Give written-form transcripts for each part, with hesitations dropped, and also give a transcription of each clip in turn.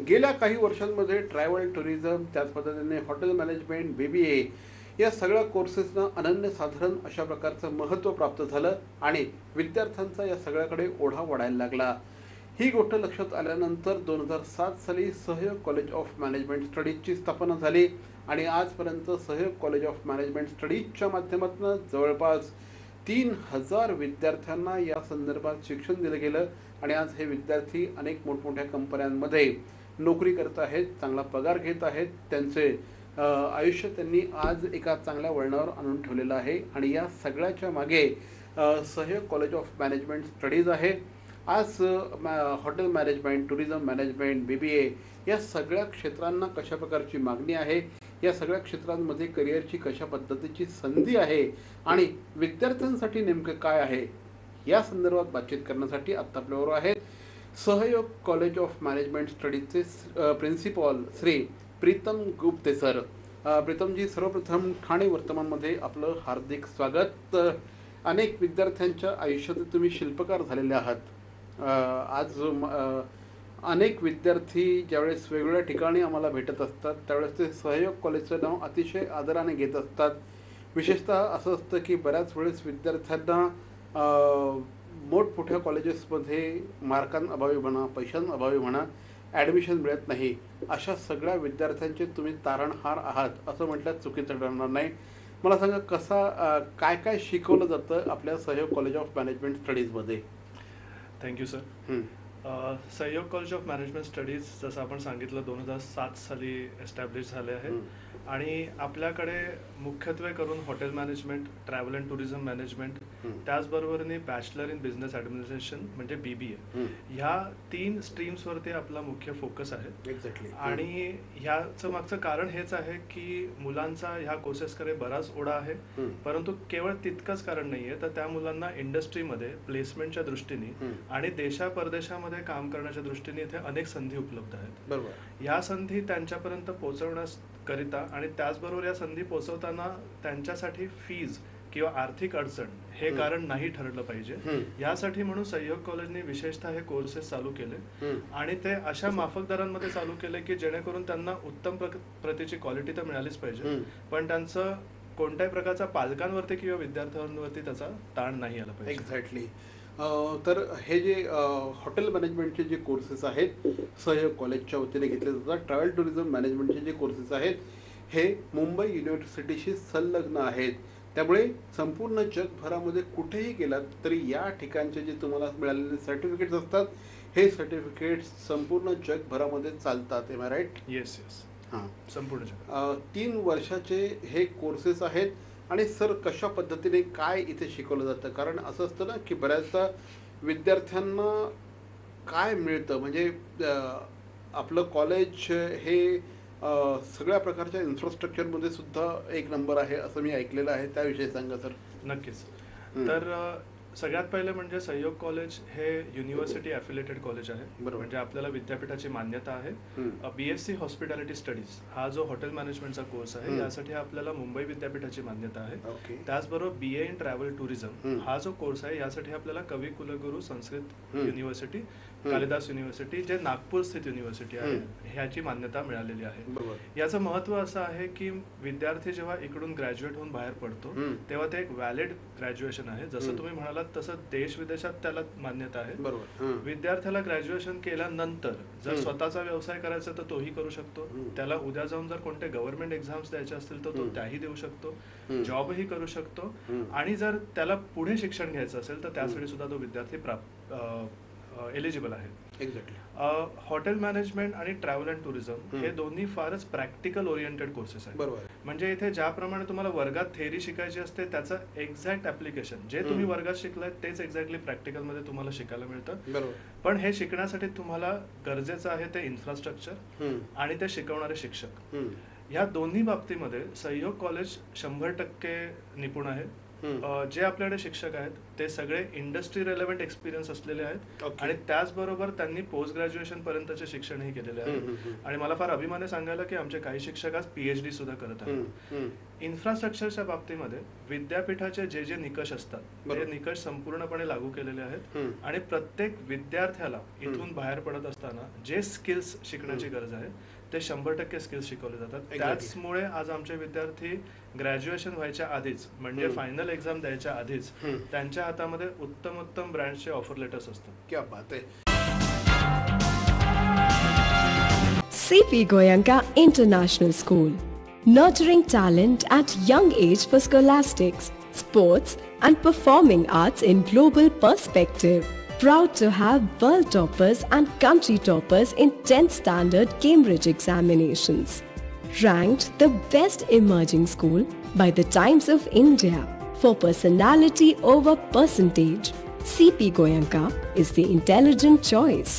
गेल्या काही वर्षांमध्ये ट्रॅव्हल टुरिझम, त्याच पद्धतीने हॉटेल मॅनेजमेंट, BBA या सगळ्या कोर्सेसना अनन्यसाधारण अशा प्रकारचं महत्त्व प्राप्त झालं आणि विद्यार्थ्यांचा या सगळ्याकडे ओढा वाढायला लागला. ही गोष्ट लक्षात आल्यानंतर 2007 साली सहयोग कॉलेज ऑफ मॅनेजमेंट स्टडीजची स्थापना झाली आणि आजपर्यंत सहयोग कॉलेज ऑफ मॅनेजमेंट स्टडीजच्या माध्यमातून जवळपास 3000 विद्यार्थ्यांना या संदर्भात शिक्षण दिलं गेलं आणि आज हे विद्यार्थी अनेक मोठमोठ्या कंपन्यांमध्ये नोकरी करत आहेत, चांगला पगार घेत आहेत. त्यांचे आयुष्य त्यांनी आज एका चांगल्या वळणावर आणून ठेवलेलं आहे आणि या सगळ्याच्या मागे सहयोग कॉलेज ऑफ मॅनेजमेंट स्टडीज आहे. आज hotel management, tourism management, BBA या सगळ्या क्षेत्रांना कशा प्रकारची मागणी आहे, या सगळ्या क्षेत्रांमध्ये करिअरची कशा पद्धतीची संधी आहे आणि विद्यार्थ्यांसाठी नेमकं काय आहे या संदर्भात बातचीत करण्यासाठी आत्ता आपल्याबरोबर आहेत सहयोग कॉलेज ऑफ मॅनेजमेंट स्टडीजचे प्रिन्सिपॉल श्री प्रीतम गुप्ते सर. प्रीतमजी, सर्वप्रथम ठाणे वर्तमानमध्ये आपलं हार्दिक स्वागत. अनेक विद्यार्थ्यांच्या आयुष्यात तुम्ही शिल्पकार झालेले आहात. आज अनेक विद्यार्थी ज्यावेळेस वेगवेगळ्या ठिकाणी आम्हाला भेटत असतात त्यावेळेस ते सहयोग कॉलेजचं नाव अतिशय आदराने घेत असतात. विशेषतः असं असतं की बऱ्याच वेळेस विद्यार्थ्यांना मोठमोठ्या कॉलेजेसमध्ये मार्कांअभावी म्हणा, पैशांअभावी म्हणा ॲडमिशन मिळत नाही. अशा सगळ्या विद्यार्थ्यांचे तुम्ही तारणहार आहात असं म्हटल्यात चुकीचं ठरणार नाही. मला सांगा, काय काय शिकवलं जातं आपल्या सहयोग कॉलेज ऑफ मॅनेजमेंट स्टडीजमध्ये? Thank you sir. Sahyog college of management studies जसं आपण सांगितलं 2007 साली एस्टॅब्लिश झाले आहे आणि आपल्याकडे मुख्यत्वे करून hotel management, travel and tourism management, त्याचबरोबरने बॅचलर इन बिझनेस ॲडमिनिस्ट्रेशन म्हणजे BBA ह्या 3 स्ट्रीम्सवरती आपला मुख्य फोकस आहे. एक्झॅक्टली. आणि ह्याचं मागचं कारण हेच आहे की मुलांचा ह्या कोर्सेसकडे बराच ओढा आहे, परंतु केवळ तितकंच कारण नाही आहे, तर त्या मुलांना इंडस्ट्रीमध्ये प्लेसमेंटच्या दृष्टीने आणि देशा परदेशामध्ये काम करण्याच्या दृष्टीने इथे अनेक संधी उपलब्ध आहेत. बरोबर. या संधी त्यांच्यापर्यंत पोहोचवण्याकरिता आणि त्याचबरोबर या संधी पोहोचवताना त्यांच्यासाठी फीज किंवा आर्थिक अडचण हे कारण नाही ठरलं पाहिजे. यासाठी म्हणून सहयोग कॉलेजने विशेषतः हे कोर्सेस चालू केले आणि ते अशा माफक दरांमध्ये चालू केले की जेणेकरून त्यांना उत्तम प्रतीची क्वालिटी तर मिळालीच पाहिजे, पण त्यांचं कोणत्याही प्रकारचा पालकांवरती किंवा विद्यार्थ्यांवरती त्याचा ताण नाही आला पाहिजे. एक्झॅक्टली. तर हे जे हॉटेल मॅनेजमेंटचे जे कोर्सेस आहेत सहयोग कॉलेजच्या वतीने घेतले जातात, ट्रॅव्हल टुरिझम मॅनेजमेंटचे जे कोर्सेस आहेत हे मुंबई युनिव्हर्सिटीशी संलग्न आहेत. त्यामुळे संपूर्ण जगभरामध्ये कुठेही गेलात तरी या ठिकाणचे जे तुम्हाला मिळालेले सर्टिफिकेट्स असतात हे सर्टिफिकेट्स संपूर्ण जगभरामध्ये चालतात. Am I right? Yes yes. हां, संपूर्ण जग. 3 वर्षाचे हे कोर्सेस आहेत. आणि सर, कशा पद्धतीने काय इथे शिकवलं जातं? कारण असं असतं ना की बऱ्याचदा विद्यार्थ्यांना काय मिळतं म्हणजे आपलं कॉलेज हे सगळ्या प्रकारच्या इन्फ्रास्ट्रक्चरमध्ये सुद्धा एक नंबर आहे असं मी ऐकलेलं आहे. त्याविषयी सांगा सर. नक्कीच. तर सगळ्यात पहिले म्हणजे सहयोग कॉलेज हे युनिव्हर्सिटी ॲफिलिएटेड कॉलेज आहे. म्हणजे आपल्याला विद्यापीठाची मान्यता आहे. BSc हॉस्पिटॅलिटी स्टडीज हा जो हॉटेल मॅनेजमेंटचा कोर्स आहे यासाठी आपल्याला मुंबई विद्यापीठाची मान्यता आहे. त्याचबरोबर BA इन ट्रॅव्हल टुरिझम हा जो कोर्स आहे यासाठी आपल्याला कवी कुलगुरू संस्कृत युनिव्हर्सिटी, कालिदास युनिव्हर्सिटी जे नागपूर स्थित युनिव्हर्सिटी आहे ह्याची मान्यता मिळालेली आहे. याचं महत्त्व असं आहे की विद्यार्थी जेव्हा इकडून ग्रॅज्युएट होऊन बाहेर पडतो तेव्हा ते एक व्हॅलिड ग्रॅज्युएशन आहे. जसं तुम्ही म्हणालात तसं देश विदेशात त्याला मान्यता आहे. विद्यार्थ्याला ग्रॅज्युएशन केल्यानंतर जर स्वतःचा व्यवसाय करायचा तर तोही करू शकतो. त्याला उद्या जाऊन जर कोणते गव्हर्नमेंट एक्झाम्स द्यायचे असतील तर तो त्याही देऊ शकतो, जॉबही करू शकतो. आणि जर त्याला पुढे शिक्षण घ्यायचं असेल तर त्यासाठी सुद्धा तो विद्यार्थी एलिजिबल आहे. एक्झॅक्टली. हॉटेल मॅनेजमेंट आणि ट्रॅव्हल अँड टुरिझम हे दोन्ही फारच प्रॅक्टिकल ओरिएंटेड कोर्सेस आहेत. बरोबर. म्हणजे इथे ज्याप्रमाणे तुम्हाला वर्गात थेअरी शिकायची असते त्याचं एक्झॅक्ट ऍप्लिकेशन जे तुम्ही वर्गात शिकलाय तेच एक्झॅक्टली प्रॅक्टिकल मध्ये तुम्हाला शिकायला मिळतं. बरोबर. पण हे शिकण्यासाठी तुम्हाला गरजेचं आहे ते इन्फ्रास्ट्रक्चर आणि ते शिकवणारे शिक्षक. या दोन्ही बाबतीमध्ये सहयोग कॉलेज 100% निपुण आहे. जे आपल्याकडे शिक्षक आहेत ते सगळे इंडस्ट्री रेलेव्हंट एक्सपिरियन्स असलेले आहेत आणि त्याचबरोबर त्यांनी पोस्ट ग्रॅज्युएशन पर्यंतचे शिक्षणही केलेले आहे. आणि मला फार अभिमान आहे सांगायला की आमचे काही शिक्षक आज PhD सुद्धा करत आहेत. इन्फ्रास्ट्रक्चरच्या बाबतीमध्ये विद्यापीठाचे जे जे निकष असतात ते निकष संपूर्णपणे लागू केलेले आहेत आणि प्रत्येक विद्यार्थ्याला इथून बाहेर पडत असताना जे स्किल्स शिकण्याची गरज आहे ते 100% स्किल्स शिकवले जातात. त्याचमुळे आज आमचे विद्यार्थी ग्रॅज्युएशन व्हायच्या आधीच म्हणजे फायनल एक्झाम द्यायच्या आधीच त्यांच्या हातामध्ये उत्तम उत्तम ब्रँडचे ऑफर लेटर्स असतात. क्या बात आहे. CP Goenka International School, nurturing talent at young age for scholastics, sports and performing arts in global perspective. Proud to have world toppers and country toppers in 10th standard Cambridge examinations. Ranked the best emerging school by the Times of India for personality over percentage. CP Goenka is the intelligent choice.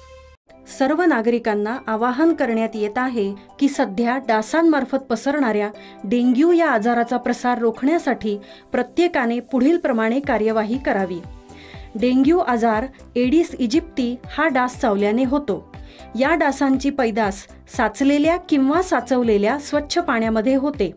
सर्व नागरिकांना आवाहन करण्यात येत आहे की सध्या डासांमार्फत पसरणाऱ्या dengue या आजाराचा प्रसार रोखण्यासाठी प्रत्येकाने पुढील प्रमाणे कार्यवाही करावी. डेंग्यू आजार एडिस इजिप्ती हा डास चावल्याने होतो. या डासांची पैदास साचलेल्या किंवा साचवलेल्या स्वच्छ पाण्यामध्ये होते.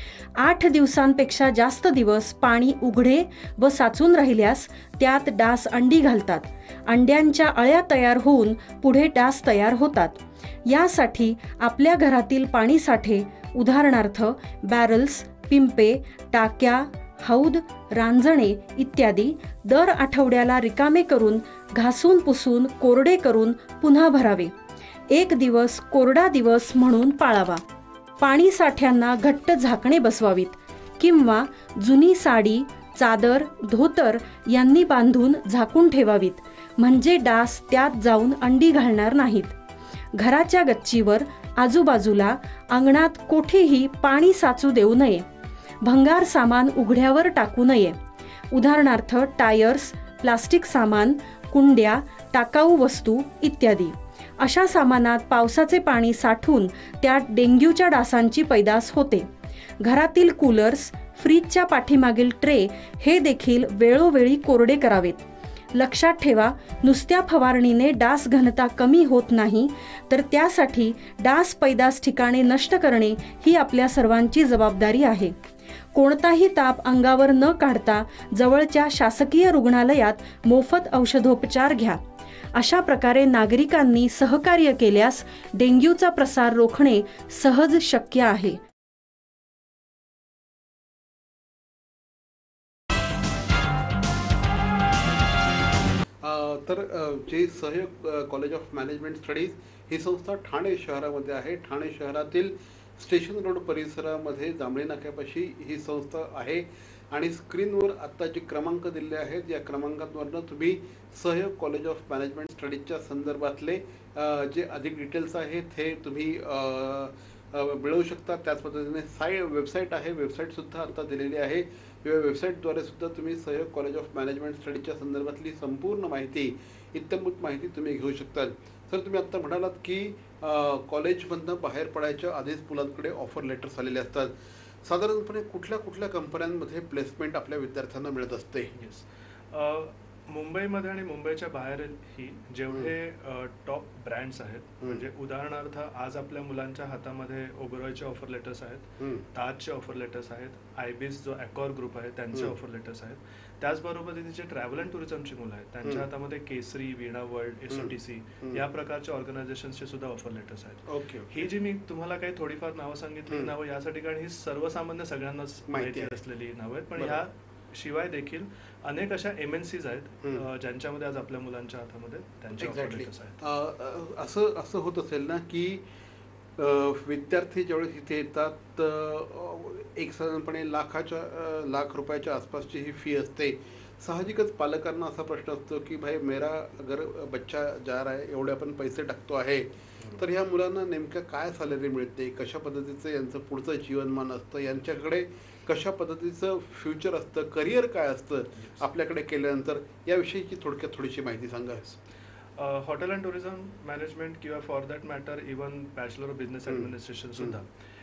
8 दिवसांपेक्षा जास्त दिवस पाणी उघडे व साचून राहिल्यास त्यात डास अंडी घालतात. अंड्यांच्या अळ्या तयार होऊन पुढे डास तयार होतात. यासाठी आपल्या घरातील पाणीसाठे उदाहरणार्थ बॅरल्स, पिंपे, टाक्या, हौद, रांजणे इत्यादी दर आठवड्याला रिकामे करून घासून पुसून कोरडे करून पुन्हा भरावे. 1 दिवस कोरडा दिवस म्हणून पाळावा. पाणी साठ्यांना घट्ट झाकणे बसवावीत किंवा जुनी साडी, चादर, धोतर यांनी बांधून झाकून ठेवावीत, म्हणजे डास त्यात जाऊन अंडी घालणार नाहीत. घराच्या गच्चीवर, आजूबाजूला, अंगणात कोठेही पाणी साचू देऊ नये. भंगार सामान उघड्यावर टाकू नये. उदाहरणार्थ टायर्स, प्लास्टिक सामान, कुंड्या, टाकाऊ वस्तू इत्यादी. अशा सामानात पावसाचे पाणी साठून त्यात डेंग्यूच्या डासांची पैदास होते. घरातील कूलर्स, फ्रीजच्या पाठीमागील ट्रे हे देखील वेळोवेळी कोरडे करावेत. लक्षात ठेवा, नुसत्या फवारणीने डास घनता कमी होत नाही, तर त्यासाठी डास पैदास ठिकाणे नष्ट करणे ही आपल्या सर्वांची जबाबदारी आहे. कोणताही ताप अंगावर न काढता जवळच्या शासकीय रुग्णालयात मोफत औषधोपचार घ्या. अशा प्रकारे नागरिकांनी सहकार्य केल्यास डेंग्यूचा प्रसार रोखणे सहज शक्य आहे. तर जे Sahyog college of management studies ही संस्था ठाणे शहरामध्ये आहे. ठाणे शहरातील स्टेशन रोड परिसरामध्ये जांभळी नाक्यापाशी ही संस्था आहे आणि स्क्रीनवर आत्ता जे क्रमांक दिले आहेत या क्रमांकांवरनं तुम्ही सहयोग कॉलेज ऑफ मॅनेजमेंट स्टडीजच्या संदर्भातले जे अधिक डिटेल्स आहेत हे तुम्ही मिळवू शकता. त्याच पद्धतीने वेबसाईट आहे, वेबसाईटसुद्धा आता दिलेली आहे. या वेबसाईटद्वारे सुद्धा तुम्ही सहयोग कॉलेज ऑफ मॅनेजमेंट स्टडीजच्या संदर्भातली संपूर्ण माहिती, इत्थंभूत माहिती तुम्ही घेऊ शकता. सर, तुम्ही आत्ता म्हणालात की कॉलेजमधनं बाहेर पडायच्या आधीच मुलांकडे ऑफर लेटर्स आलेले असतात. साधारणपणे कुठल्या कुठल्या कंपन्यांमध्ये प्लेसमेंट आपल्या विद्यार्थ्यांना मिळत असते? मुंबईमध्ये आणि मुंबईच्या बाहेरही जेवढे टॉप ब्रँड्स आहेत, म्हणजे उदाहरणार्थ आज आपल्या मुलांच्या हातामध्ये ओबरॉयचे ऑफर लेटर्स आहेत, ताजचे ऑफर लेटर्स आहेत, आयबीस जो ॲकॉर ग्रुप आहे त्यांचे ऑफर लेटर्स आहेत. त्याचबरोबर जे ट्रॅव्हल अँड टुरिझमची मुलं आहेत त्यांच्या हातामध्ये केसरी, वीणा वर्ल्ड, एसओटीसी या प्रकारच्या ऑर्गनायझेशनचे सुद्धा ऑफर लेटर्स आहेत. ही जी मी तुम्हाला काही थोडीफार नावं सांगितली नावं यासाठी कारण ही सर्वसामान्य सगळ्यांनाच माहिती असलेली नावं आहेत, पण ह्या शिवाय देखील अनेक अशा MNCs आहेत ज्यांच्यामध्ये आज आपल्या मुलांच्या हातामध्ये त्यांचे ऑफर लेटर्स आहेत. असं होत असेल ना की विद्यार्थी ज्यावेळेस इथे येतात एक साधारणपणे लाख रुपयाच्या आसपासची ही फी असते. साहजिकच पालकांना असा प्रश्न असतो की भाई मेरा अगर बच्चा जा रहा है, एवढे आपण पैसे टाकतो आहे, तर ह्या मुलांना नेमकं काय सॅलरी मिळते, कशा पद्धतीचं यांचं पुढचं जीवनमान असतं, यांच्याकडे कशा पद्धतीचं फ्युचर असतं, करिअर काय असतं आपल्याकडे केल्यानंतर, याविषयीची थोडक्यात थोडीशी माहिती सांगा. हॉटेल अँड टुरिझम मॅनेजमेंट किंवा for that matter even bachelor of business administration सुद्धा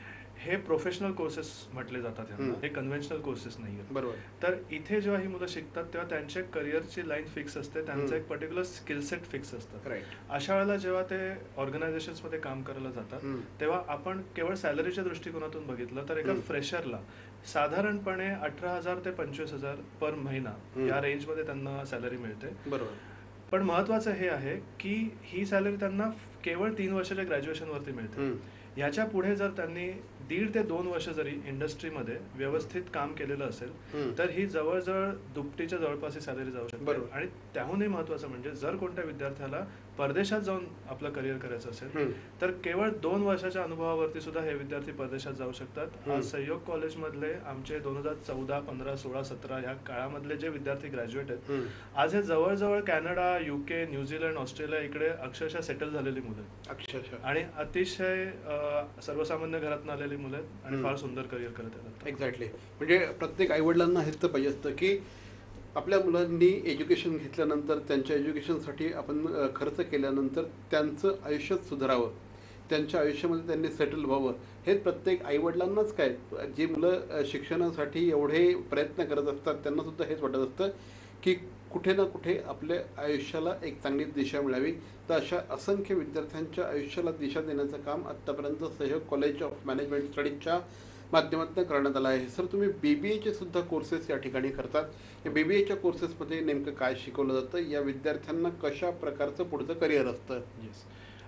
हे प्रोफेशनल कोर्सेस म्हटले जातात यांना, हे कन्व्हेन्शनल कोर्सेस नाही आहेत. बरोबर. तर इथे जेव्हा ही मुलं शिकतात तेव्हा त्यांच्या करिअरची लाईन फिक्स असते, त्यांचं एक पर्टिक्युलर स्किल सेट फिक्स असतं. अशा वेळेला जेव्हा ते ऑर्गनायझेशन्समध्ये काम करायला जातात तेव्हा आपण केवळ सॅलरीच्या दृष्टिकोनातून बघितलं तर एका फ्रेशरला साधारणपणे 18,000 ते 25,000 पर महिना या रेंजमध्ये त्यांना सॅलरी मिळते. बरोबर. पण महत्वाचं हे आहे की ही सॅलरी त्यांना केवळ 3 वर्षाच्या ग्रॅज्युएशनवरती मिळते. याच्या पुढे जर त्यांनी 1.5 ते 2 वर्ष जरी इंडस्ट्रीमध्ये व्यवस्थित काम केलेलं असेल तर ही जवळजवळ दुपटीच्या जवळपास ही सॅलरी जाऊ शकते. आणि त्याहूनही महत्वाचं म्हणजे जर कोणत्या विद्यार्थ्याला परदेशात जाऊन आपलं करिअर करायचं असेल तर केवळ 2 वर्षाच्या अनुभवावरती सुद्धा हे विद्यार्थी परदेशात जाऊ शकतात. आज सहयोग कॉलेजमधले आमचे 2014, 15, 16, 17 ह्या काळामधले जे विद्यार्थी ग्रॅज्युएट आहेत आज हे जवळजवळ कॅनडा, UK, न्यूझीलंड, ऑस्ट्रेलिया इकडे अक्षरशः सेटल झालेली मुलं आहेत. अक्षरशः. आणि अतिशय सर्वसामान्य घरातून आलेली मुलं आहेत आणि फार सुंदर करिअर करत आहेत. एक्झॅक्टली. म्हणजे प्रत्येक आईवडिलांना हेच तर पाहिजे असतं की आपल्या मुलांनी एज्युकेशन घेतल्यानंतर त्यांच्या एज्युकेशनसाठी आपण खर्च केल्यानंतर त्यांचं आयुष्यच सुधारावं, त्यांच्या आयुष्यामध्ये त्यांनी सेटल व्हावं. हे प्रत्येक आईवडिलांनाच काय, जी मुलं शिक्षणासाठी एवढे प्रयत्न करत असतात त्यांना सुद्धा हेच वाटत असतं की कुठे ना कुठे आपल्या आयुष्याला एक चांगली दिशा मिळावी. तर अशा असंख्य विद्यार्थ्यांच्या आयुष्याला दिशा देण्याचं काम आत्तापर्यंत सहयोग कॉलेज ऑफ मॅनेजमेंट स्टडीजच्या माध्यमातून करण्यात आलं आहे. सर, तुम्ही BBAचे सुद्धा कोर्सेस या ठिकाणी करतात. या BBAच्या कोर्सेसमध्ये नेमकं काय शिकवलं जातं, या विद्यार्थ्यांना कशा प्रकारचं पुढचं करिअर असतं? येस,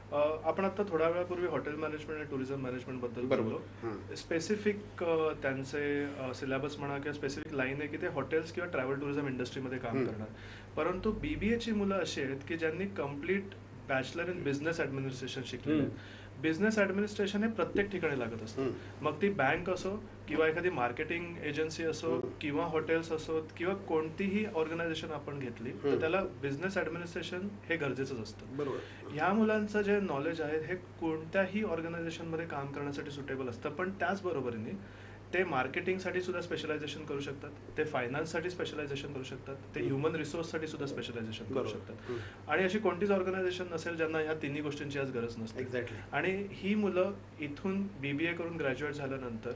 आपण आता थोड्या वेळापूर्वी हॉटेल मॅनेजमेंट आणि टुरिझम मॅनेजमेंट बद्दल बोललो. स्पेसिफिक त्यांचे सिलेबस म्हणा किंवा स्पेसिफिक लाईन आहे की ते हॉटेल्स किंवा ट्रॅव्हल टुरिझम इंडस्ट्रीमध्ये काम करणार. परंतु BBAची मुलं अशी आहेत की ज्यांनी complete bachelor in business administration शिकलेलं आहे. बिझनेस ॲडमिनिस्ट्रेशन हे प्रत्येक ठिकाणी लागत असतं, मग ती बँक असो किंवा एखादी मार्केटिंग एजन्सी असो किंवा हॉटेल्स असो किंवा कोणतीही ऑर्गनायझेशन आपण घेतली तर त्याला बिझनेस ॲडमिनिस्ट्रेशन हे गरजेचंच असतं. बरोबर. ह्या मुलांचं जे नॉलेज आहे हे कोणत्याही ऑर्गनायझेशनमध्ये काम करण्यासाठी सुटेबल असतं. पण त्याचबरोबरीने ते मार्केटिंगसाठी सुद्धा स्पेशलायझेशन करू शकतात, ते फायनान्ससाठी स्पेशलायझेशन करू शकतात, ते ह्युमन रिसोर्ससाठी सुद्धा स्पेशलायझेशन करू शकतात. आणि अशी कोणतीच ऑर्गनायझेशन नसेल ज्यांना ह्या तिन्ही गोष्टींची आज गरज नसते. एक्झॅक्टली. आणि ही मुलं इथून BBA करून ग्रॅज्युएट झाल्यानंतर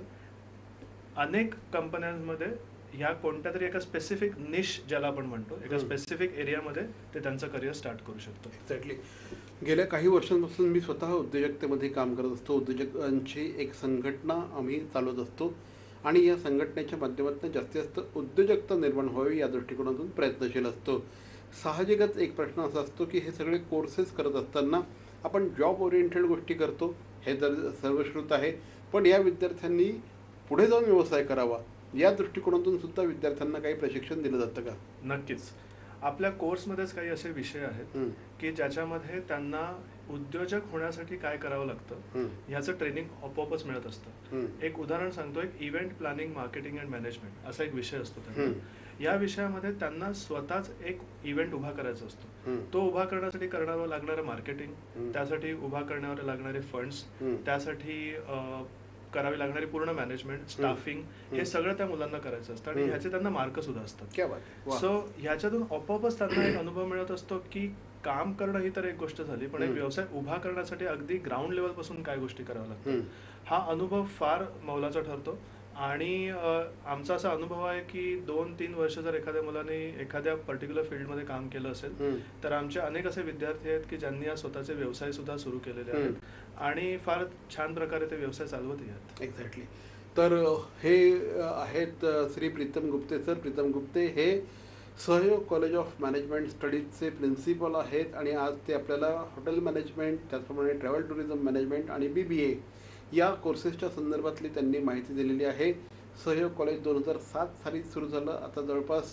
अनेक कंपन्यांमध्ये ह्या कोणत्या तरी एका स्पेसिफिक निश ज्याला आपण म्हणतो एका स्पेसिफिक एरियामध्ये ते त्यांचं करिअर स्टार्ट करू शकतो. एक्झॅक्टली. गेल्या काही वर्षांपासून मी स्वतः उद्योजकतेमध्ये काम करत असतो. उद्योजकांची एक संघटना आम्ही चालवत असतो आणि या संघटनेच्या माध्यमातून जास्तीत जास्त उद्योजकता निर्माण व्हावी या दृष्टिकोनातून प्रयत्नशील असतो. साहजिकच एक प्रश्न असा असतो की हे सगळे कोर्सेस करत असताना आपण जॉब ओरिएंटेड गोष्टी करतो, हे तर सर्वश्रुत आहे, पण या विद्यार्थ्यांनी पुढे जाऊन व्यवसाय करावा या दृष्टिकोनातून सुद्धा विद्यार्थ्यांना काही प्रशिक्षण दिलं जातं का? नक्कीच. आपल्या कोर्समध्येच काही असे विषय आहेत की ज्याच्यामध्ये त्यांना उद्योजक होण्यासाठी काय करावं लागतं ह्याचं ट्रेनिंग आपोआपच मिळत असतं. एक उदाहरण सांगतो, एक event planning, marketing and management असा एक विषय असतो त्यांना. या विषयामध्ये त्यांना स्वतःच एक इव्हेंट उभा करायचा असतो. तो उभा करण्यासाठी करावं लागणारं मार्केटिंग, त्यासाठी उभा करण्यावर लागणारे फंड्स, त्यासाठी करावी लागणारी पूर्ण मॅनेजमेंट, स्टाफिंग, हे सगळं त्या मुलांना करायचं असतं आणि ह्याचे त्यांना मार्क सुद्धा असतात. सो ह्याच्यातून आपोआपच त्यांना एक अनुभव मिळत असतो की काम करणं ही तर एक गोष्ट झाली, पण एक व्यवसाय उभा करण्यासाठी अगदी ग्राउंड लेवल पासून काय गोष्टी कराव्या लागतात हा अनुभव फार मौलाचा ठरतो. आणि आमचा असा अनुभव आहे की 2-3 वर्ष जर एखाद्या मुलाने एखाद्या पर्टिक्युलर फील्डमध्ये काम केलं असेल तर आमचे अनेक असे विद्यार्थी आहेत की ज्यांनी आज स्वतःचे व्यवसाय सुद्धा सुरू केलेले आहेत आणि फार छान प्रकारे ते व्यवसाय चालवत आहेत. एक्झॅक्टली. तर हे आहेत श्री प्रीतम गुप्ते सर. प्रीतम गुप्ते हे सहयोग कॉलेज ऑफ मॅनेजमेंट स्टडीजचे प्रिन्सिपल आहेत आणि आज ते आपल्याला हॉटेल मॅनेजमेंट, त्याचप्रमाणे ट्रॅव्हल टुरिझम मॅनेजमेंट आणि BBA या कोर्सेसच्या संदर्भातली त्यांनी माहिती दिलेली आहे. सहयोग कॉलेज 2007 साली सुरू झालं. आता जवळपास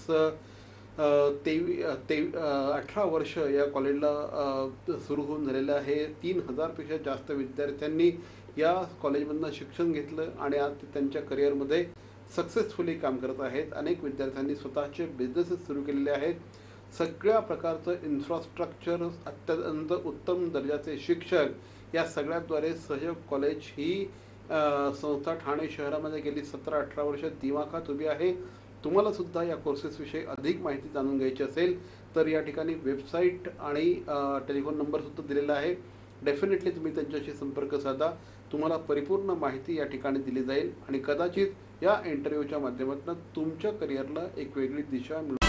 18 वर्ष या कॉलेजला सुरू होऊन झालेलं आहे. 3000पेक्षा जास्त विद्यार्थ्यांनी या कॉलेजमधनं शिक्षण घेतलं आणि आज ते त्यांच्या करिअरमध्ये सक्सेसफुली काम करत आहेत. अनेक विद्यार्थ्यांनी स्वतःचे बिझनेसेस सुरू केलेले आहेत. सगळ्या प्रकारचं इन्फ्रास्ट्रक्चर, अत्यंत उत्तम दर्जाचे शिक्षक या सगळ्याद्वारे सहयोग कॉलेज ही संस्था ठाणे शहरामध्ये गेली 17-18 वर्ष दिमाखात उभी आहे. तुम्हाला सुद्धा या कोर्सेसविषयी अधिक माहिती जाणून घ्यायची असेल तर या ठिकाणी वेबसाईट आणि टेलिफोन नंबर सुद्धा दिलेला आहे. डेफिनेटली तुम्ही त्यांच्याशी संपर्क साधा. तुम्हाला परिपूर्ण माहिती या ठिकाणी दिली जाईल आणि कदाचित या इंटरव्ह्यूच्या माध्यमातून तुमच्या करिअरला एक वेगळी दिशा मिळू